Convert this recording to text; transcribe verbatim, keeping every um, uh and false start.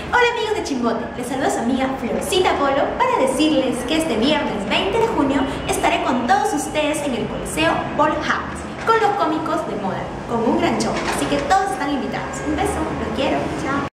Hola amigos de Chimbote, les saluda su amiga Florcita Polo para decirles que este viernes veinte de junio estaré con todos ustedes en el Coliseo Paul House con los cómicos de moda, con un gran show, así que todos están invitados. Un beso, los quiero, chao.